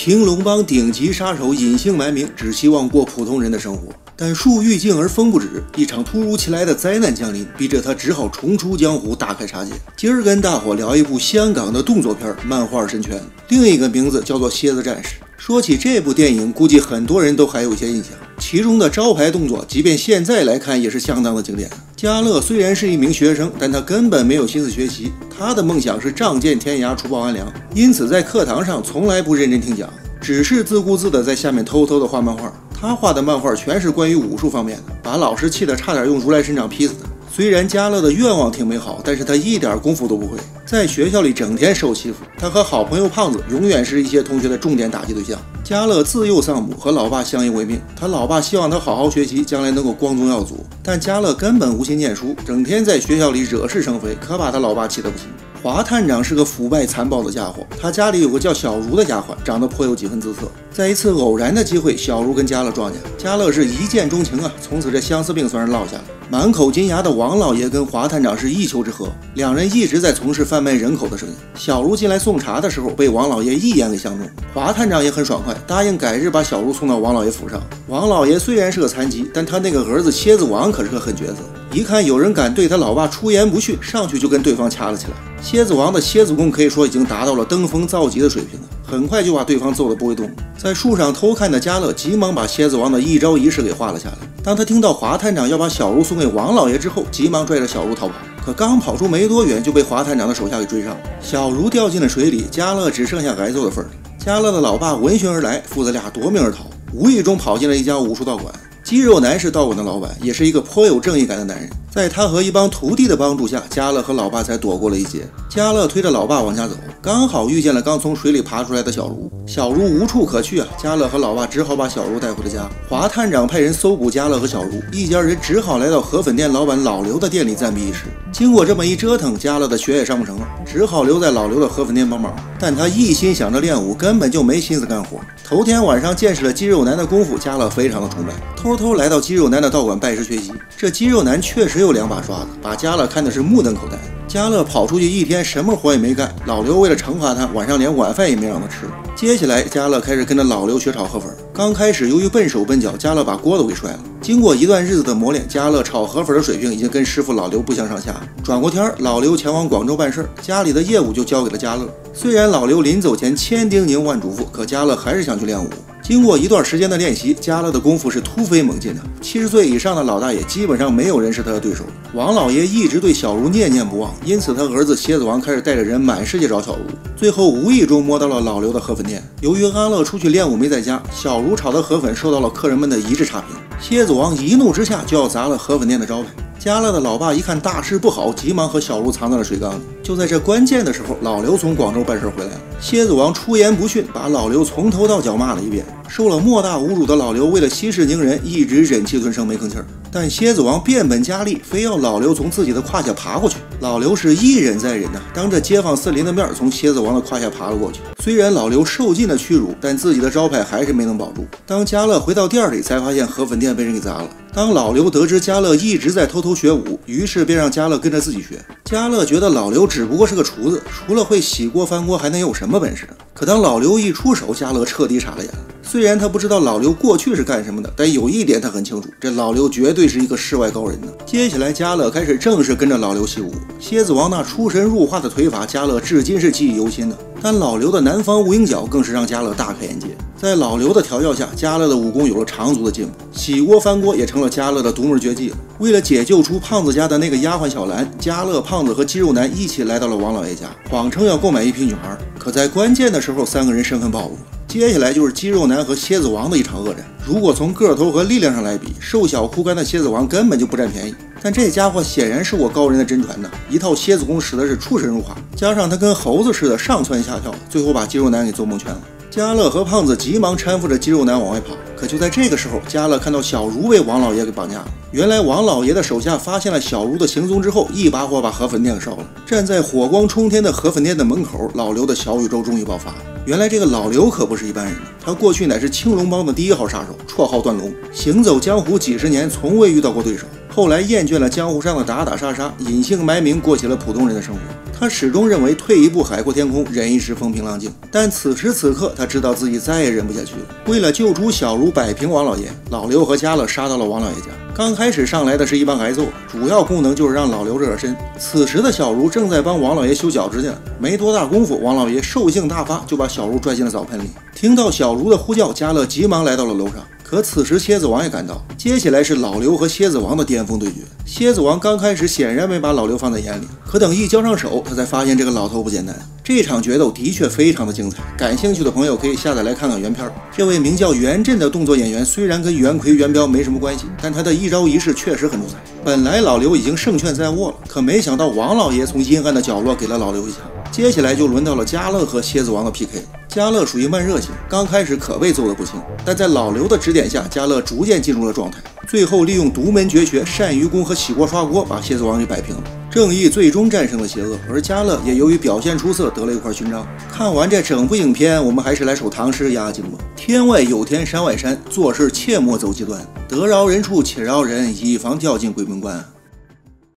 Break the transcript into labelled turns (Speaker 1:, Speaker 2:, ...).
Speaker 1: 青龙帮顶级杀手隐姓埋名，只希望过普通人的生活。但树欲静而风不止，一场突如其来的灾难降临，逼着他只好重出江湖，大开杀戒。今儿跟大伙聊一部香港的动作片《漫画神拳》，另一个名字叫做《蝎子战士》。说起这部电影，估计很多人都还有一些印象，其中的招牌动作，即便现在来看也是相当的经典。嘉乐虽然是一名学生，但他根本没有心思学习，他的梦想是仗剑天涯，除暴安良，因此在课堂上从来不认真听讲，只是自顾自的在下面偷偷的画漫画。他画的漫画全是关于武术方面的，把老师气得差点用如来神掌劈死他。虽然嘉乐的愿望挺美好，但是他一点功夫都不会，在学校里整天受欺负。他和好朋友胖子永远是一些同学的重点打击对象。嘉乐自幼丧母，和老爸相依为命，他老爸希望他好好学习，将来能够光宗耀祖，但嘉乐根本无心念书，整天在学校里惹是生非，可把他老爸气得不行。华探长是个腐败残暴的家伙，他家里有个叫小茹的丫鬟，长得颇有几分姿色。在一次偶然的机会，小茹跟嘉乐撞见，嘉乐是一见钟情啊，从此这相思病算是落下了。满口金牙的王老爷跟华探长是一丘之貉，两人一直在从事贩卖人口的生意。小茹进来送茶的时候，被王老爷一眼给相中，华探长也很爽快，答应改日把小茹送到王老爷府上。王老爷虽然是个残疾，但他那个儿子蝎子王可是个狠角色，一看有人敢对他老爸出言不逊，上去就跟对方掐了起来。蝎子王的蝎子功可以说已经达到了登峰造极的水平了，很快就把对方揍得不会动。在树上偷看的嘉乐急忙把蝎子王的一招一式给画了下来。当他听到华探长要把小茹送给王老爷之后，急忙拽着小茹逃跑，可刚跑出没多远就被华探长的手下给追上了。小茹掉进了水里，嘉乐只剩下挨揍的份儿了。嘉乐的老爸闻讯而来，父子俩夺命而逃，无意中跑进了一家武术道馆。肌肉男是道馆的老板，也是一个颇有正义感的男人。在他和一帮徒弟的帮助下，嘉乐和老爸才躲过了一劫。嘉乐推着老爸往家走，刚好遇见了刚从水里爬出来的小茹。小茹无处可去啊，嘉乐和老爸只好把小茹带回了家。华探长派人搜捕嘉乐和小茹，一家人只好来到河粉店老板老刘的店里暂避一时。经过这么一折腾，嘉乐的学也上不成了，只好留在老刘的河粉店帮忙。但他一心想着练武，根本就没心思干活。头天晚上见识了肌肉男的功夫，嘉乐非常的崇拜，偷来到肌肉男的道馆拜师学习。这肌肉男确实有两把刷子，把嘉乐看的是目瞪口呆。嘉乐跑出去一天，什么活也没干，老刘为了惩罚他，晚上连晚饭也没让他吃。接下来嘉乐开始跟着老刘学炒河粉。刚开始由于笨手笨脚，嘉乐把锅都给摔了。经过一段日子的磨练，嘉乐炒河粉的水平已经跟师傅老刘不相上下。转过天，老刘前往广州办事，家里的业务就交给了嘉乐。虽然老刘临走前千叮咛万嘱咐，可嘉乐还是想去练武。经过一段时间的练习，嘉乐的功夫是突飞猛进的。70岁以上的老大爷基本上没有人是他的对手。王老爷一直对小茹念念不忘，因此他儿子蝎子王开始带着人满世界找小茹，最后无意中摸到了老刘的河粉店。由于阿乐出去练武没在家，小茹炒的河粉受到了客人们的一致差评，蝎子王一怒之下就要砸了河粉店的招牌。嘉乐的老爸一看大事不好，急忙和小茹藏在了水缸里。就在这关键的时候，老刘从广州办事回来了。蝎子王出言不逊，把老刘从头到脚骂了一遍。受了莫大侮辱的老刘为了息事宁人，一直忍气吞声没吭气儿。但蝎子王变本加厉，非要老刘从自己的胯下爬过去。老刘是一忍再忍呐，当着街坊四邻的面从蝎子王的胯下爬了过去。虽然老刘受尽了屈辱，但自己的招牌还是没能保住。当嘉乐回到店里，才发现河粉店被人给砸了。当老刘得知嘉乐一直在偷偷学武，于是便让嘉乐跟着自己学。嘉乐觉得老刘只不过是个厨子，除了会洗锅翻锅还能有什么本事？可当老刘一出手，嘉乐彻底傻了眼。虽然他不知道老刘过去是干什么的，但有一点他很清楚，这老刘绝对是一个世外高人呢。接下来嘉乐开始正式跟着老刘习武，蝎子王那出神入化的腿法，嘉乐至今是记忆犹新的。但老刘的南方无影脚更是让嘉乐大开眼界。在老刘的调教下，嘉乐的武功有了长足的进步，洗锅翻锅也成了嘉乐的独门绝技了。为了解救出胖子家的那个丫鬟小兰，嘉乐、胖子和肌肉男一起来到了王老爷家，谎称要购买一批女孩。可在关键的时候，三个人身份暴露了。接下来就是肌肉男和蝎子王的一场恶战。如果从个头和力量上来比，瘦小枯干的蝎子王根本就不占便宜，但这家伙显然是我高人的真传呢，一套蝎子功使的是出神入化，加上他跟猴子似的上蹿下跳，最后把肌肉男给做蒙圈了。嘉乐和胖子急忙搀扶着肌肉男往外跑，可就在这个时候，嘉乐看到小茹被王老爷给绑架了。原来王老爷的手下发现了小茹的行踪之后，一把火把河粉店给烧了。站在火光冲天的河粉店的门口，老刘的小宇宙终于爆发了。原来这个老刘可不是一般人，他过去乃是青龙帮的第1号杀手，绰号断龙，行走江湖几十年，从未遇到过对手。 后来厌倦了江湖上的打打杀杀，隐姓埋名过起了普通人的生活。他始终认为退一步海阔天空，忍一时风平浪静。但此时此刻，他知道自己再也忍不下去了。为了救出小茹，摆平王老爷，老刘和家乐杀到了王老爷家。刚开始上来的是一帮挨揍，主要功能就是让老刘热热身。此时的小茹正在帮王老爷修脚指甲，没多大功夫，王老爷兽性大发，就把小茹拽进了澡盆里。听到小茹的呼叫，家乐急忙来到了楼上。可此时蝎子王也赶到，接下来是老刘和蝎子王的巅峰对决。蝎子王刚开始显然没把老刘放在眼里，可等一交上手，他才发现这个老头不简单。这场决斗的确非常的精彩，感兴趣的朋友可以下载来看看原片。这位名叫袁振的动作演员虽然跟袁奎、袁彪没什么关系，但他的一招一式确实很出彩。本来老刘已经胜券在握了，可没想到王老爷从阴暗的角落给了老刘一枪。接下来就轮到了家乐和蝎子王的 PK。家乐属于慢热型，刚开始可谓揍得不轻，但在老刘的指点下，家乐逐渐进入了状态，最后利用独门绝学鳝鱼功和洗锅刷锅把蝎子王给摆平了。正义最终战胜了邪恶，而家乐也由于表现出色得了一块勋章。看完这整部影片，我们还是来首唐诗压惊吧。天外有天，山外山，做事切莫走极端，得饶人处且饶人，以防掉进鬼门关。